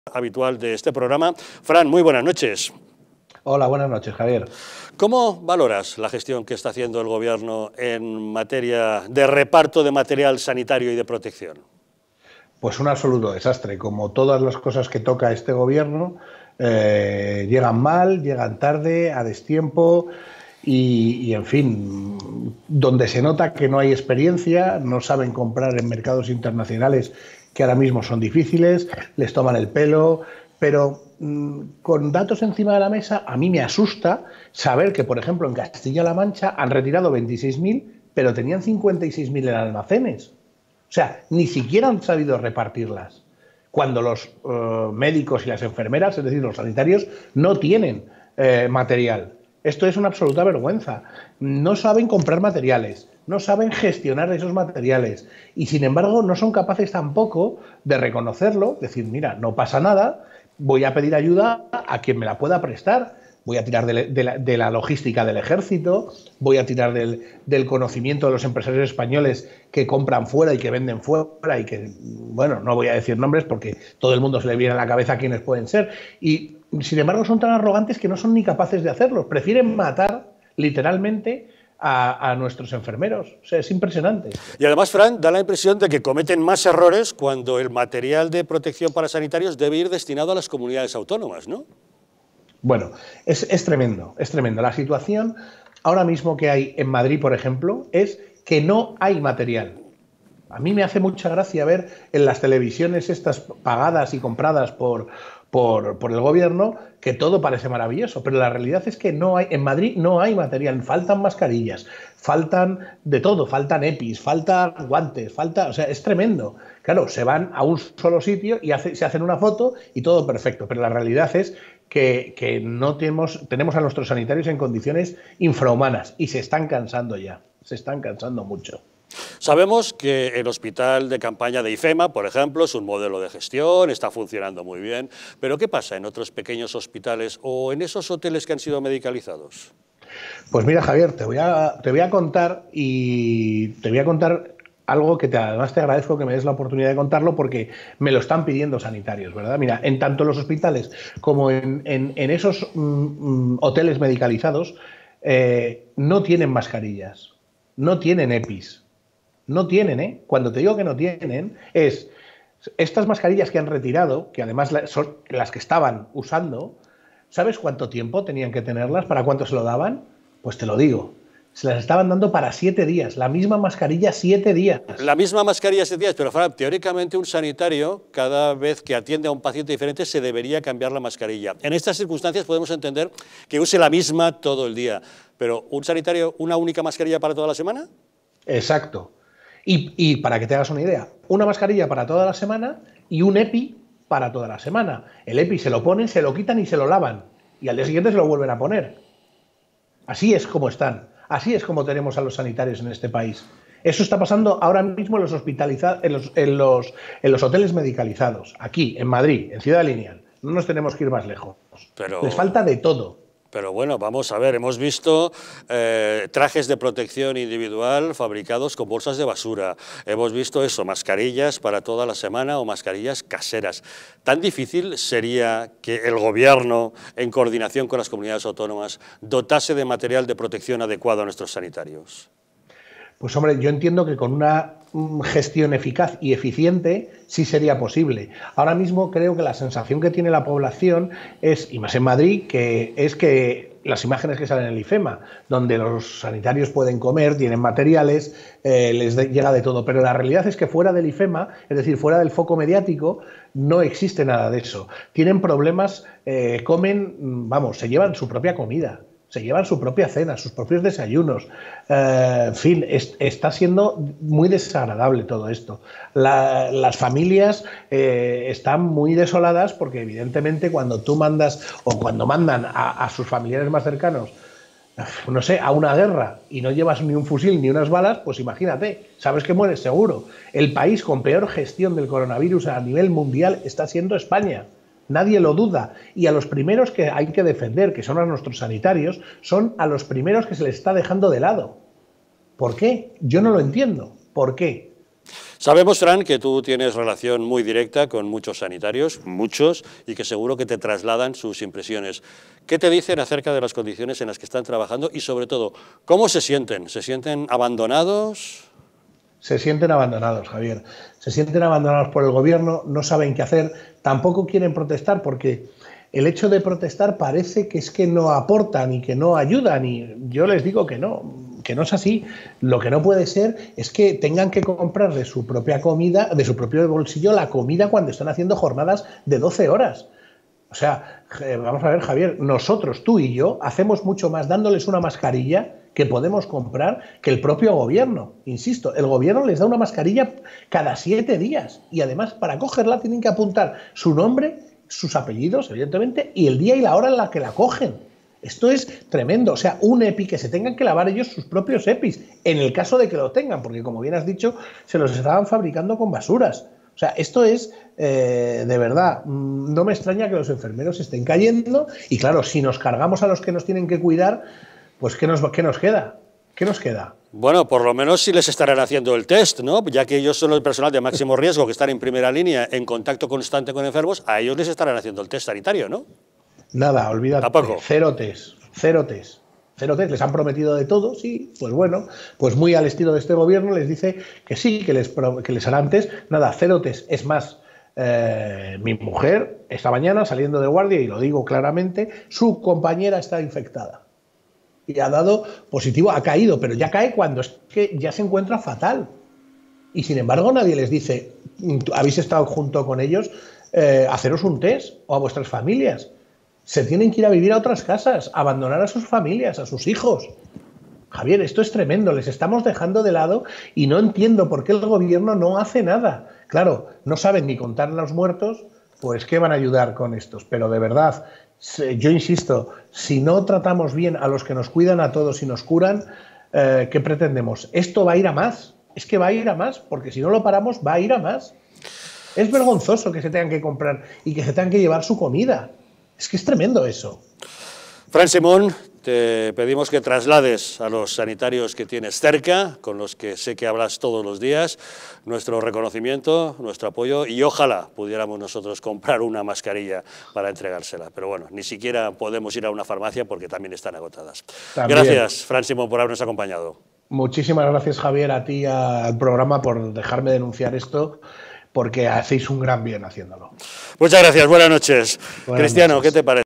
Habitual de este programa. Fran, muy buenas noches. Hola, buenas noches, Javier. ¿Cómo valoras la gestión que está haciendo el Gobierno en materia de reparto de material sanitario y de protección? Pues un absoluto desastre. Como todas las cosas que toca este Gobierno, llegan mal, llegan tarde, a destiempo y, en fin, donde se nota que no hay experiencia, no saben comprar en mercados internacionales que ahora mismo son difíciles, les toman el pelo, pero con datos encima de la mesa, a mí me asusta saber que, por ejemplo, en Castilla-La Mancha han retirado 26.000, pero tenían 56.000 en almacenes. O sea, ni siquiera han sabido repartirlas. Cuando los médicos y las enfermeras, es decir, los sanitarios, no tienen material. Esto es una absoluta vergüenza. No saben comprar materiales, no saben gestionar esos materiales y, sin embargo, no son capaces tampoco de reconocerlo, decir, mira, no pasa nada, voy a pedir ayuda a quien me la pueda prestar. Voy a tirar de la logística del ejército, voy a tirar del conocimiento de los empresarios españoles que compran fuera y que venden fuera y que, bueno, no voy a decir nombres porque todo el mundo se le viene a la cabeza quiénes pueden ser. Y, sin embargo, son tan arrogantes que no son ni capaces de hacerlo. Prefieren matar, literalmente, a nuestros enfermeros. O sea, es impresionante. Y además, Fran, da la impresión de que cometen más errores cuando el material de protección para sanitarios debe ir destinado a las comunidades autónomas, ¿no? Bueno, es tremendo, es tremendo. La situación ahora mismo que hay en Madrid, por ejemplo, es que no hay material. A mí me hace mucha gracia ver en las televisiones estas pagadas y compradas por el gobierno que todo parece maravilloso, pero la realidad es que no hay, en Madrid no hay material, faltan mascarillas, faltan de todo, faltan EPIs, faltan guantes, o sea, es tremendo. Claro, se van a un solo sitio y se hacen una foto y todo perfecto, pero la realidad es que no tenemos a nuestros sanitarios en condiciones infrahumanas y se están cansando ya, se están cansando mucho. Sabemos que el hospital de campaña de IFEMA, por ejemplo, es un modelo de gestión, está funcionando muy bien, pero ¿qué pasa en otros pequeños hospitales o en esos hoteles que han sido medicalizados? Pues mira, Javier, te voy a contar algo que además te agradezco que me des la oportunidad de contarlo porque me lo están pidiendo sanitarios, ¿verdad? Mira, en tanto los hospitales como en esos hoteles medicalizados no tienen mascarillas, no tienen EPIs, no tienen, ¿eh? Cuando te digo que no tienen, es estas mascarillas que han retirado, que además son las que estaban usando. ¿Sabes cuánto tiempo tenían que tenerlas? ¿Para cuánto se lo daban? Pues te lo digo. Se las estaban dando para 7 días. La misma mascarilla 7 días. La misma mascarilla 7 días, pero Fran, teóricamente un sanitario, cada vez que atiende a un paciente diferente, se debería cambiar la mascarilla. En estas circunstancias podemos entender que use la misma todo el día, pero ¿un sanitario, una única mascarilla para toda la semana? Exacto. Y para que te hagas una idea, una mascarilla para toda la semana y un EPI para toda la semana. El EPI se lo ponen, se lo quitan y se lo lavan. Y al día siguiente se lo vuelven a poner. Así es como están. Así es como tenemos a los sanitarios en este país. Eso está pasando ahora mismo en los hoteles medicalizados. Aquí, en Madrid, en Ciudad Lineal. No nos tenemos que ir más lejos. Les falta de todo. Pero bueno, vamos a ver, hemos visto trajes de protección individual fabricados con bolsas de basura. Hemos visto eso, mascarillas para toda la semana o mascarillas caseras. ¿Tan difícil sería que el Gobierno, en coordinación con las comunidades autónomas, dotase de material de protección adecuado a nuestros sanitarios? Pues hombre, yo entiendo que con una gestión eficaz y eficiente sí sería posible. Ahora mismo creo que la sensación que tiene la población es, y más en Madrid, que las imágenes que salen en el IFEMA, donde los sanitarios pueden comer, tienen materiales, les llega de todo, pero la realidad es que fuera del IFEMA, es decir, fuera del foco mediático, no existe nada de eso. Tienen problemas, comen, vamos, se llevan su propia comida. Se llevan su propia cena, sus propios desayunos. En fin, está siendo muy desagradable todo esto. Las familias están muy desoladas porque, evidentemente, cuando tú mandas o cuando mandan a sus familiares más cercanos, no sé, a una guerra y no llevas ni un fusil ni unas balas, pues imagínate, sabes que mueres seguro. El país con peor gestión del coronavirus a nivel mundial está siendo España. Nadie lo duda. Y a los primeros que hay que defender, que son a nuestros sanitarios, son a los primeros que se les está dejando de lado. ¿Por qué? Yo no lo entiendo. ¿Por qué? Sabemos, Fran, que tú tienes relación muy directa con muchos sanitarios, muchos, y que seguro que te trasladan sus impresiones. ¿Qué te dicen acerca de las condiciones en las que están trabajando y, sobre todo, cómo se sienten? ¿Se sienten abandonados? Se sienten abandonados, Javier. Se sienten abandonados por el gobierno, no saben qué hacer, tampoco quieren protestar porque el hecho de protestar parece que es que no aportan y que no ayudan, y yo les digo que no es así. Lo que no puede ser es que tengan que comprar de su propia comida, de su propio bolsillo, la comida cuando están haciendo jornadas de 12 horas. O sea, vamos a ver, Javier, nosotros, tú y yo, hacemos mucho más dándoles una mascarilla que podemos comprar que el propio gobierno. Insisto, el gobierno les da una mascarilla cada 7 días y además para cogerla tienen que apuntar su nombre, sus apellidos, evidentemente, y el día y la hora en la que la cogen. Esto es tremendo, o sea, un EPI que se tengan que lavar ellos sus propios EPIs, en el caso de que lo tengan, porque como bien has dicho, se los estaban fabricando con basuras. O sea, esto es, de verdad, no me extraña que los enfermeros estén cayendo y claro, si nos cargamos a los que nos tienen que cuidar, pues ¿qué nos queda? ¿Qué nos queda? Bueno, por lo menos sí les estarán haciendo el test, ¿no? Ya que ellos son el personal de máximo riesgo, que están en primera línea, en contacto constante con enfermos, a ellos les estarán haciendo el test sanitario, ¿no? Nada, olvídate. ¿Tampoco? Cero test. Les han prometido de todo, sí, pues bueno, pues muy al estilo de este gobierno les dice que sí, que les harán test. Nada, cero test. Es más, mi mujer esta mañana saliendo de guardia, y lo digo claramente, su compañera está infectada. Y ha dado positivo, ha caído, pero ya cae cuando es que ya se encuentra fatal. Y sin embargo nadie les dice, habéis estado junto con ellos, haceros un test, o a vuestras familias. Se tienen que ir a vivir a otras casas, abandonar a sus familias, a sus hijos. Javier, esto es tremendo, les estamos dejando de lado y no entiendo por qué el gobierno no hace nada. Claro, no saben ni contar los muertos, pues ¿qué van a ayudar con estos? Pero de verdad, yo insisto, si no tratamos bien a los que nos cuidan a todos y nos curan, ¿qué pretendemos? Esto va a ir a más, es que va a ir a más, porque si no lo paramos va a ir a más. Es vergonzoso que se tengan que comprar y que se tengan que llevar su comida. Es que es tremendo eso. Fran Simón, te pedimos que traslades a los sanitarios que tienes cerca, con los que sé que hablas todos los días, nuestro reconocimiento, nuestro apoyo, y ojalá pudiéramos nosotros comprar una mascarilla para entregársela. Pero bueno, ni siquiera podemos ir a una farmacia porque también están agotadas. También. Gracias, Fran Simón, por habernos acompañado. Muchísimas gracias, Javier, a ti, al programa, por dejarme denunciar esto, porque hacéis un gran bien haciéndolo. Muchas gracias, buenas noches. Cristiano, ¿qué te parece?